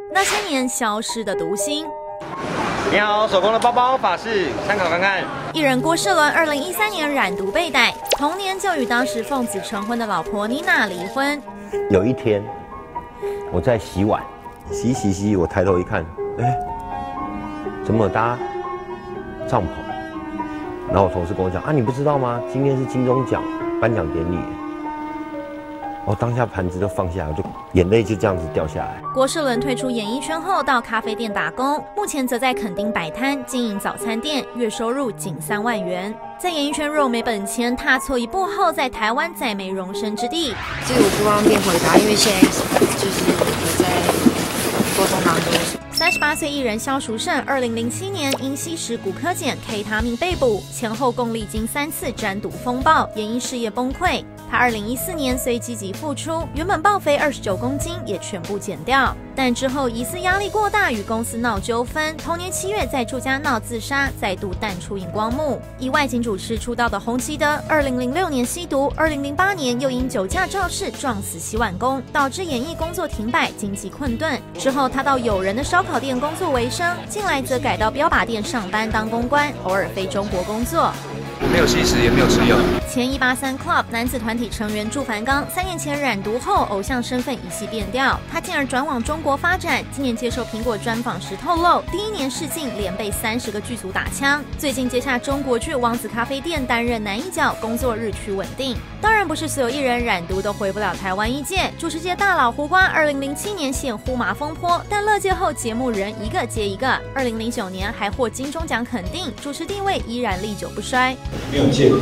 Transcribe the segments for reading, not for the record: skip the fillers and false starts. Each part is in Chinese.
那些年消失的独星。 你好，手工的包包法式，参考看看。 艺人郭世伦2013年染毒被逮，同年就与当时奉子成婚的老婆妮娜离婚。 有一天，我在洗碗，洗，我抬头一看，怎么有搭帐篷？然后我同事跟我讲你不知道吗？今天是金钟奖颁奖典礼。我当下盘子都放下来，我就眼泪就这样子掉下来。 郭世伦退出演艺圈后，到咖啡店打工，目前则在垦丁摆摊经营早餐店，月收入仅3万元。在演艺圈若没本钱，踏错一步后，在台湾再没容身之地。 这个我不方便回答，因为现在就是我在沟通当中。 38岁艺人萧淑慎2007年因吸食古柯碱 K 他命被捕，前后共历经3次沾赌风暴，演艺事业崩溃。他2014年虽积极复出，原本报肥29公斤也全部减掉，但之后疑似压力过大，与公司闹纠纷。同年7月在住家闹自杀，再度淡出荧光幕。以外景主持出道的洪基德，2006年吸毒，2008年又因酒驾肇事撞死洗碗工，导致演艺工作停摆，经济困顿。之后他到友人的烧烤店工作为生，近来则改到标靶店上班当公关，偶尔飞中国工作。 我没有吸食，也没有持有。 前183 Club 男子团体成员祝凡刚3年前染毒后，偶像身份一系变调，他进而转往中国发展。今年接受苹果专访时透露，第1年试镜连被30个剧组打枪。最近接下中国剧王子咖啡店担任男一角，工作日趋稳定。当然不是所有艺人染毒都回不了台湾艺界，主持界大佬胡瓜2007年陷呼麻风波，但乐界后节目人一个接一个。2009年还获金钟奖肯定，主持地位依然历久不衰。 没有见，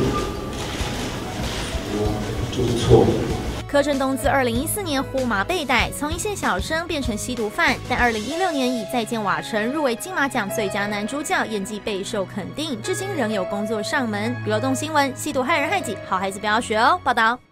就是错。 柯震东自2014年呼麻被逮，从一线小生变成吸毒犯，但2016年以再见瓦城入围金马奖最佳男主角，演技备受肯定，至今仍有工作上门。娱乐动新闻：吸毒害人害己，好孩子不要学哦。报道。